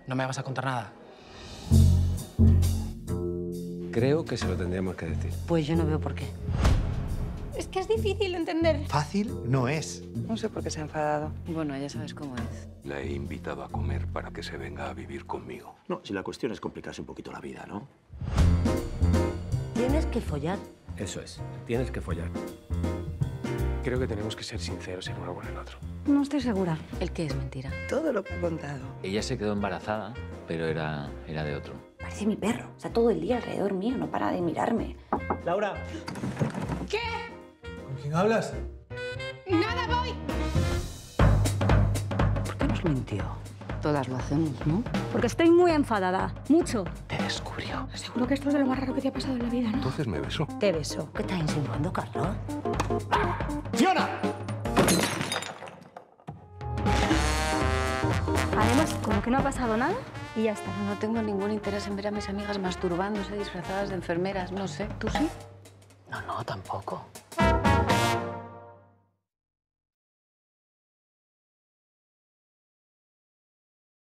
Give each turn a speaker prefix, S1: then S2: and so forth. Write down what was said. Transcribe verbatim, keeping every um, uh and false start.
S1: ¿No me vas a contar nada?
S2: Creo que se lo tendríamos que decir.
S3: Pues yo no veo por qué.
S4: Es que es difícil de entender.
S5: Fácil no es.
S3: No sé por qué se ha enfadado.
S6: Bueno, ya sabes cómo es.
S7: La he invitado a comer para que se venga a vivir conmigo.
S8: No, si la cuestión es complicarse un poquito la vida, ¿no?
S3: Tienes que follar.
S2: Eso es. Tienes que follar.
S1: Creo que tenemos que ser sinceros el uno con el otro.
S4: No estoy segura.
S6: ¿El qué es mentira?
S3: Todo lo que ha contado.
S9: Ella se quedó embarazada, pero era, era de otro.
S4: Parece mi perro. Está todo el día alrededor mío, no para de mirarme.
S5: Laura.
S4: ¿Qué?
S5: ¿Con quién hablas?
S4: ¡Nada, voy!
S3: ¿Por qué nos mintió?
S6: Todas lo hacemos, ¿no?
S4: Porque estoy muy enfadada. Mucho.
S1: Te descubrió.
S4: Seguro que esto es de lo más raro que te ha pasado en la vida, ¿no?
S7: Entonces me besó.
S3: Te besó. ¿Qué estás insinuando, Carlos?
S5: ¡Fiona!
S4: Haremos como que no ha pasado nada y ya está.
S6: No tengo ningún interés en ver a mis amigas masturbándose disfrazadas de enfermeras, no sé. ¿Tú sí?
S3: No, no, tampoco.